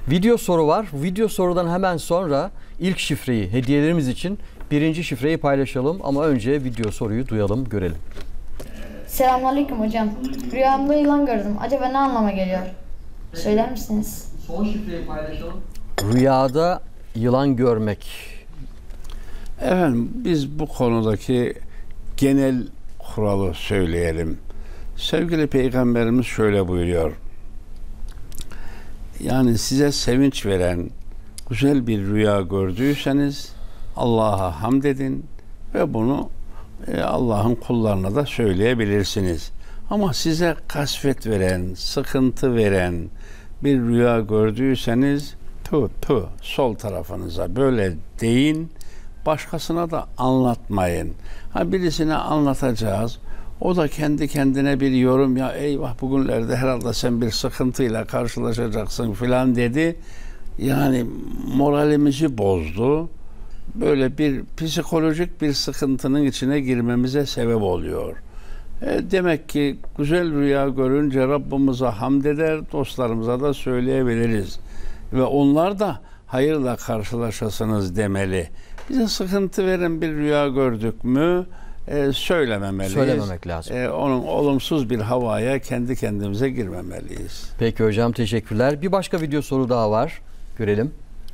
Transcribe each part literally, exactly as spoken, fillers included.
Video soru var. Video sorudan hemen sonra ilk şifreyi, hediyelerimiz için birinci şifreyi paylaşalım. Ama önce video soruyu duyalım, görelim. Selamünaleyküm hocam. Rüyamda yılan gördüm. Acaba ne anlama geliyor? Söyler misiniz? Son şifreyi paylaşalım. Rüyada yılan görmek. Efendim, biz bu konudaki genel kuralı söyleyelim. Sevgili Peygamberimiz şöyle buyuruyor. Yani size sevinç veren güzel bir rüya gördüyseniz Allah'a hamd edin ve bunu e, Allah'ın kullarına da söyleyebilirsiniz. Ama size kasvet veren, sıkıntı veren bir rüya gördüyseniz tu tu sol tarafınıza böyle deyin, başkasına da anlatmayın. Ha, birisine anlatacağız. O da kendi kendine bir yorum, ya eyvah bugünlerde herhalde sen bir sıkıntıyla karşılaşacaksın filan dedi. Yani moralimizi bozdu. Böyle bir psikolojik bir sıkıntının içine girmemize sebep oluyor. E, demek ki güzel rüya görünce Rabbimize hamd eder, dostlarımıza da söyleyebiliriz. Ve onlar da hayırla karşılaşasınız demeli. Bize sıkıntı veren bir rüya gördük mü e, söylememeliyiz. Söylememek lazım. E, onun olumsuz bir havaya kendi kendimize girmemeliyiz. Peki hocam, teşekkürler. Bir başka video soru daha var. Görelim.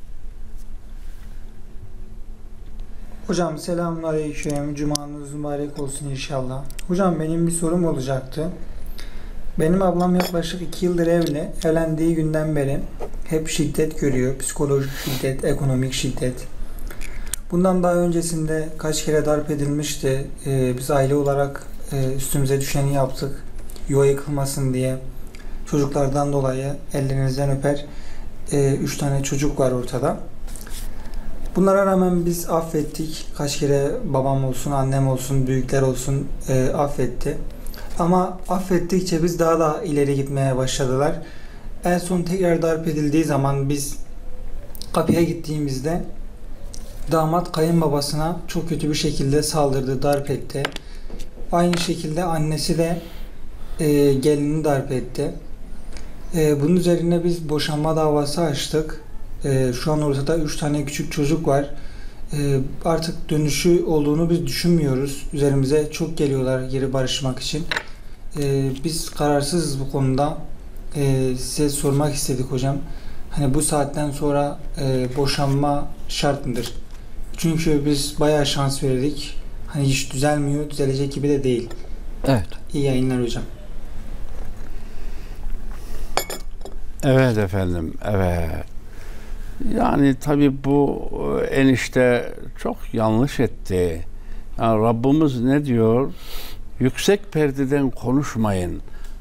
Hocam selamünaleyküm. Cumanız mübarek olsun inşallah. Hocam benim bir sorum olacaktı. Benim ablam yaklaşık iki yıldır evli. Evlendiği günden beri hep şiddet görüyor. Psikolojik şiddet, ekonomik şiddet. Bundan daha öncesinde kaç kere darp edilmişti. Ee, biz aile olarak e, üstümüze düşeni yaptık. Yuva yıkılmasın diye. Çocuklardan dolayı ellerinizden öper. E, üç tane çocuk var ortada. Bunlara rağmen biz affettik. Kaç kere babam olsun, annem olsun, büyükler olsun e, affetti. Ama affettikçe biz daha da ileri gitmeye başladılar. En son tekrar darp edildiği zaman biz kapıya gittiğimizde damat kayınbabasına çok kötü bir şekilde saldırdı, darp etti. Aynı şekilde annesi de e, gelinini darp etti. E, bunun üzerine biz boşanma davası açtık. E, şu an ortada üç tane küçük çocuk var. E, artık dönüşü olduğunu biz düşünmüyoruz. Üzerimize çok geliyorlar geri barışmak için. E, biz kararsızız bu konuda. E, size sormak istedik hocam. Hani bu saatten sonra e, boşanma şart mıdır? Çünkü biz bayağı şans verdik. Hani hiç düzelmiyor, düzelecek gibi de değil. Evet. İyi yayınlar hocam. Evet efendim, evet. Yani tabii bu enişte çok yanlış etti. Yani Rabbimiz ne diyor? Yüksek perdeden konuşmayın.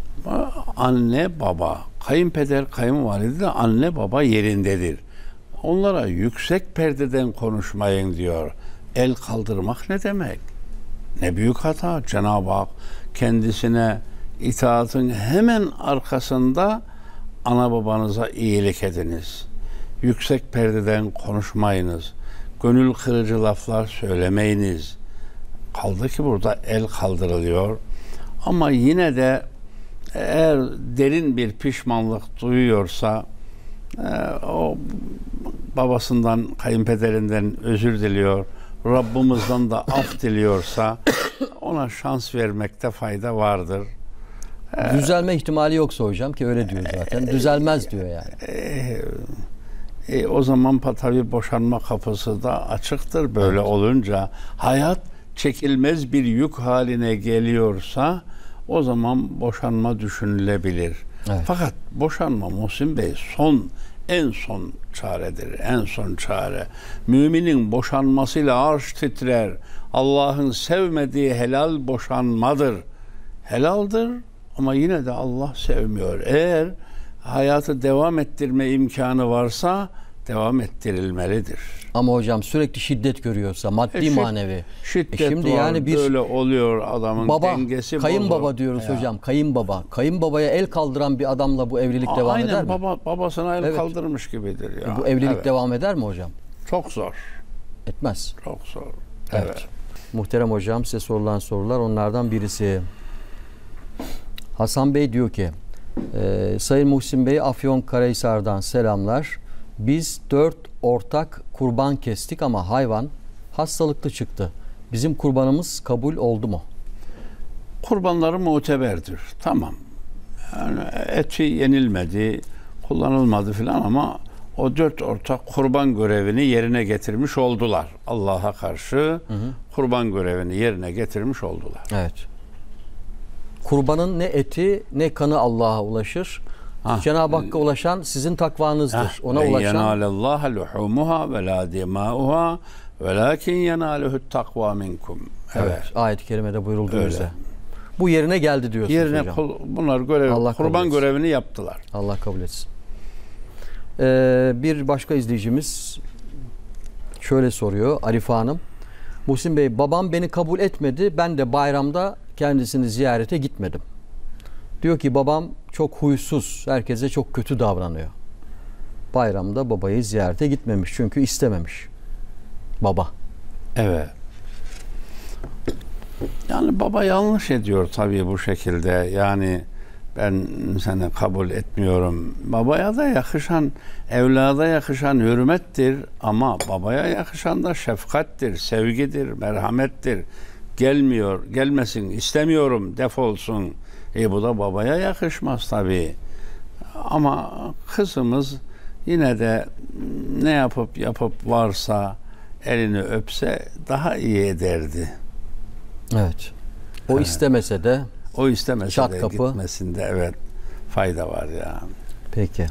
Anne baba, kayınpeder, kayınvalide de anne baba yerindedir. Onlara yüksek perdeden konuşmayın diyor. El kaldırmak ne demek? Ne büyük hata. Cenab-ı Hak kendisine itaatın hemen arkasında ana babanıza iyilik ediniz. Yüksek perdeden konuşmayınız. Gönül kırıcı laflar söylemeyiniz. Kaldı ki burada el kaldırılıyor. Ama yine de eğer derin bir pişmanlık duyuyorsa e, o babasından, kayınpederinden özür diliyor. Rabbimizden de af diliyorsa ona şans vermekte fayda vardır. Düzelme ihtimali yoksa hocam, ki öyle diyor zaten. Düzelmez diyor yani. E, e, o zaman tabii boşanma kapısı da açıktır. Böyle evet. Olunca hayat çekilmez bir yük haline geliyorsa o zaman boşanma düşünülebilir. Evet. Fakat boşanma Muhsin Bey son en son çaredir. En son çare. Müminin boşanmasıyla arş titrer. Allah'ın sevmediği helal boşanmadır. Helaldir ama yine de Allah sevmiyor. Eğer hayatı devam ettirme imkanı varsa devam ettirilmelidir. Ama hocam sürekli şiddet görüyorsa, maddi e, şid, manevi. Şiddet e şimdi var, yani bir böyle oluyor, adamın baba, dengesi kayınbaba bozuk. diyoruz ya. hocam, kayınbaba. Kayınbabaya el kaldıran bir adamla bu evlilik A, devam aynen, eder mi? Baba, babasına el evet. kaldırmış gibidir ya. E bu evlilik evet. devam eder mi hocam? Çok zor. Etmez. Çok zor. Evet. evet. Muhterem hocam, size sorulan sorular onlardan birisi. Hasan Bey diyor ki, Ee, Sayın Muhsin Bey Afyonkarahisar'dan selamlar. Biz dört ortak kurban kestik ama hayvan hastalıklı çıktı. Bizim kurbanımız kabul oldu mu? Kurbanları muteberdir. Tamam. Yani eti yenilmedi, kullanılmadı filan ama o dört ortak kurban görevini yerine getirmiş oldular. Allah'a karşı hı hı. kurban görevini yerine getirmiş oldular. Evet. Kurbanın ne eti ne kanı Allah'a ulaşır. Ha. Cenab-ı Hakk'a ulaşan sizin takvanızdır. Ha. Ona ulaşan yenâlellâhe luhûmuhâ ve lâ dimâuhâ velâkin yenâluhut takvâ minkum. Evet. evet. Ayet-i kerimede buyurulduğu üzere. Bu yerine geldi diyorsunuz yerine hocam. Kul, bunlar görev, Allah kurban görevini yaptılar. Allah kabul etsin. Ee, bir başka izleyicimiz şöyle soruyor Arife Hanım. Muhsin Bey, babam beni kabul etmedi. Ben de bayramda kendisini ziyarete gitmedim. Diyor ki babam çok huysuz. Herkese çok kötü davranıyor. Bayramda babayı ziyarete gitmemiş. Çünkü istememiş. Baba. Evet. Yani baba yanlış ediyor tabii bu şekilde. Yani ben seni kabul etmiyorum. Babaya da yakışan, evlada yakışan hürmettir ama babaya yakışan da şefkattir, sevgidir, merhamettir. Gelmiyor, gelmesin, istemiyorum, defolsun. E bu da babaya yakışmaz tabii. Ama kızımız yine de ne yapıp yapıp varsa elini öpse daha iyi ederdi. Evet. O evet. istemese de o istemese çat de kapı. Gitmesinde evet fayda var ya. Peki.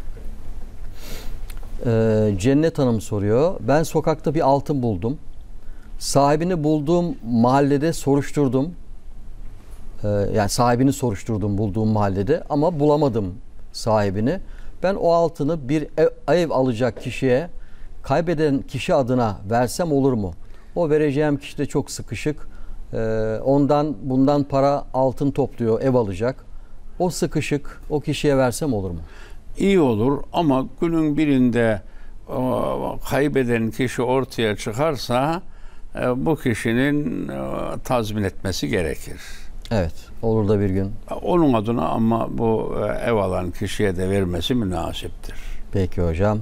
Ee, Cennet Hanım soruyor. Ben sokakta bir altın buldum. Sahibini bulduğum mahallede soruşturdum. Ee, yani sahibini soruşturdum bulduğum mahallede ama bulamadım sahibini. Ben o altını bir ev, ev alacak kişiye kaybeden kişi adına versem olur mu? O vereceğim kişi de çok sıkışık. Ee, ondan bundan para altın topluyor, ev alacak. O sıkışık, o kişiye versem olur mu? İyi olur ama günün birinde o, kaybeden kişi ortaya çıkarsa e, bu kişinin e, tazmin etmesi gerekir. Evet, olur da bir gün. Onun adına ama bu e, ev alan kişiye de vermesi münasiptir. Peki hocam.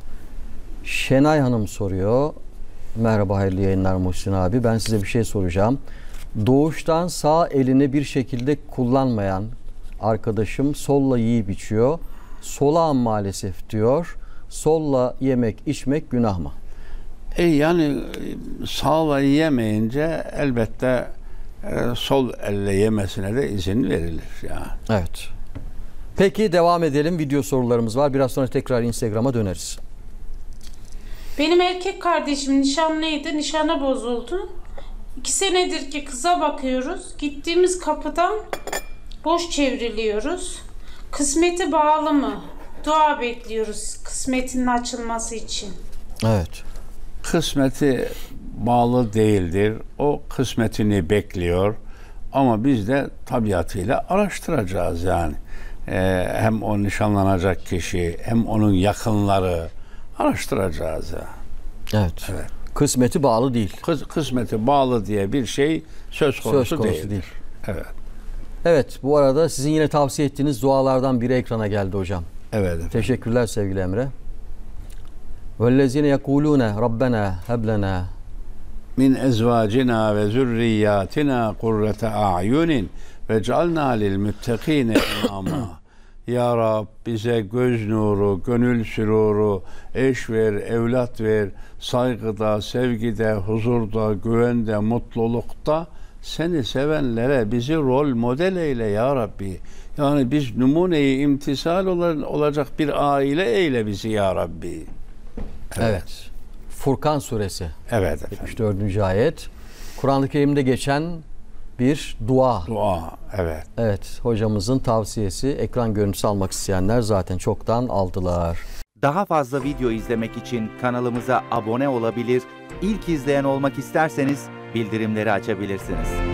Şenay Hanım soruyor. Merhaba, hayırlı yayınlar Muhsin abi. Ben size bir şey soracağım. Doğuştan sağ elini bir şekilde kullanmayan arkadaşım solla yiyip içiyor. Solağım maalesef diyor. Solla yemek içmek günah mı? E yani sağla yiyemeyince elbette e, sol elle yemesine de izin verilir ya. Evet. Peki devam edelim. Video sorularımız var. Biraz sonra tekrar Instagram'a döneriz. Benim erkek kardeşim nişanlıydı. Nişanı bozuldu. İki senedir ki kıza bakıyoruz. Gittiğimiz kapıdan boş çevriliyoruz. Kısmeti bağlı mı? Dua bekliyoruz kısmetinin açılması için. Evet. Kısmeti bağlı değildir. O kısmetini bekliyor. Ama biz de tabiatıyla araştıracağız yani. Ee, hem o nişanlanacak kişi hem onun yakınları araştıracağız ya. Evet. Evet. Kısmeti bağlı değil. Kıs, kısmeti bağlı diye bir şey söz konusu, söz konusu değil. değil. Evet. Evet, bu arada sizin yine tavsiye ettiğiniz dualardan biri ekrana geldi hocam. Evet efendim. Teşekkürler sevgili Emre. وَالَّذِينَ يَقُولُونَ رَبَّنَا هَبْ لَنَا min ezvacina ve zürriyatina kurrete a'yunin vec'alna lil muttakine imama. Ya Rab bize göz nuru, gönül süruru, eş ver, evlat ver, saygıda, sevgide, huzurda, güvende, mutlulukta seni sevenlere bizi rol model eyle ya Rabbi. Yani biz numune-i imtisal olacak bir aile eyle bizi ya Rabbi. Evet. evet. Furkan suresi. Evet efendim. yetmiş dördüncü ayet. Kur'an-ı Kerim'de geçen bir dua. Dua, evet. Evet, hocamızın tavsiyesi. Ekran görüntüsü almak isteyenler zaten çoktan aldılar. Daha fazla video izlemek için kanalımıza abone olabilir, İlk izleyen olmak isterseniz bildirimleri açabilirsiniz.